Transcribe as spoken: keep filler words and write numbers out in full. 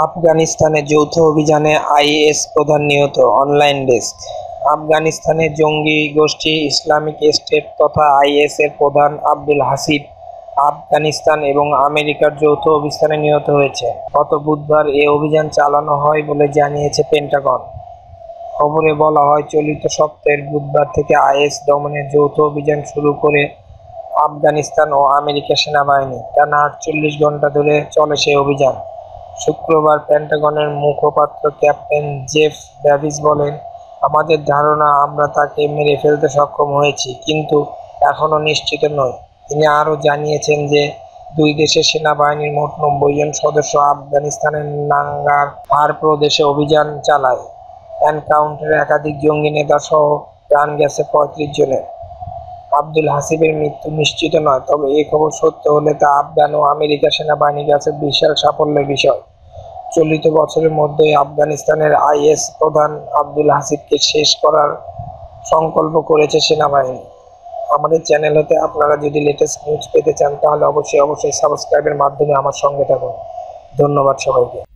আফগানিস্তানে যৌথ অভিযানে আইএস প্রধান নিহত। Online desk. আফগানিস্তানের জঙ্গি গোষ্ঠী ইসলামিক স্টেট তথা আইএস এর প্রধান আব্দুল হাসিব আফগানিস্তান এবং আমেরিকার যৌথ অভিযানে নিহত হয়েছে। গত বুধবার এ অভিযান চালানো হয় বলে জানিয়েছে পেন্টাগন। খবরে বলা হয়, চলিত সপ্তাহের বুধবার থেকে আইএস দমনের যৌথ অভিযান শুরু করে আফগানিস্তান ও আমেরিকা সেনাবাহিনী। টানা আটচল্লিশ ঘন্টা ধরে চলে সেই অভিযান। শুক্রবার পেন্টাগনের মুখপাত্র ক্যাপ্টেন জেফ ডেভিস বলেন, আমাদের ধারণা আমরা তাকে মেরে ফেলতে সক্ষম হয়েছি, কিন্তু এখনও নিশ্চিত নয়। তিনি আরও জানিয়েছেন যে দুই দেশের সেনাবাহিনীর মোট নব্বই জন সদস্য আফগানিস্তানের নাঙ্গারহার প্রদেশে অভিযান চালায়। এনকাউন্টারে একাধিক জঙ্গি নেতা সহ প্রাণ গেছে পঁয়ত্রিশ জনের। আব্দুল হাসিবের মৃত্যু নিশ্চিত নয়, তবে এই খবর সত্য হলে তা আফগান ও আমেরিকা সেনাবাহিনীর কাছে বিশাল সাফল্যের বিষয়। চলিত বছরের মধ্যেই আফগানিস্তানের আইএস প্রধান আব্দুল হাসিবকে শেষ করার সংকল্প করেছে সেনাবাহিনী। আমাদের চ্যানেল হতে আপনারা যদি লেটেস্ট নিউজ পেতে চান তাহলে অবশ্যই অবশ্যই সাবস্ক্রাইবের মাধ্যমে আমার সঙ্গে থাকুন। ধন্যবাদ সবাইকে।